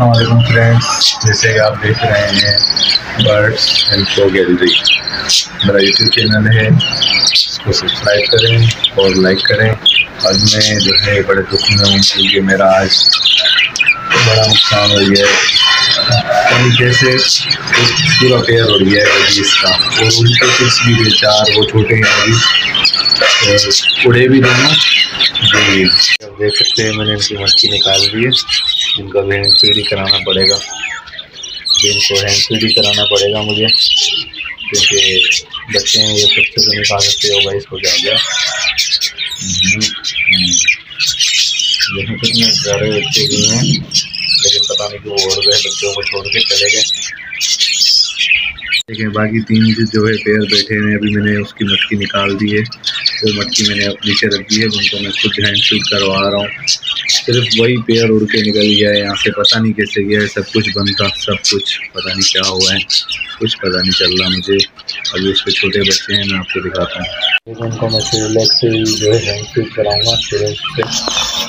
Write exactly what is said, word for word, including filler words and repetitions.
अस्सलाम वालेकुम फ्रेंड्स, जैसे कि आप देख रहे हैं बर्ड्स एंड शो गैलरी मेरा यूट्यूब चैनल है, इसको सब्सक्राइब करें और लाइक करें। आज मैं जो है बड़े दुख में हूँ क्योंकि मेरा आज बड़ा नुकसान हो गया है। जैसे पूरा पेयर हो गया है इसका, और उनके कुछ भी चार वो छोटे हैं अभी, और उड़े भी दोनों जी। अब देख सकते हैं मैंने इनकी मच्छी निकाल दी है, जिनका भी हैंड फीड कराना पड़ेगा, जिनको हैंड फीड कराना पड़ेगा मुझे, क्योंकि बच्चे हैं ये खुद से तो नहीं खा सकते। होगा इसको क्या गया, देखो कितने सारे बच्चे भी हैं, लेकिन पता नहीं क्यों उड़ गए, बच्चों को छोड़ के चले गए। देखिए बाकी तीन जो है पेयर बैठे हैं, अभी मैंने उसकी मटकी निकाल दी है, वो मटकी मैंने नीचे रख दी है, उनको मैं खुद हैंड फीड करवा रहा हूँ। सिर्फ वही पेयर उड़ के निकल गया है यहाँ से, पता नहीं कैसे गया है। सब कुछ बंद था, सब कुछ पता नहीं क्या हुआ है, कुछ पता नहीं चल रहा मुझे। अभी उसके छोटे बच्चे हैं, मैं आपको दिखाता हूँ। उनको मैं सिलेक्ट से जो है हैंड फीड कराऊँगा सिलेक्ट से।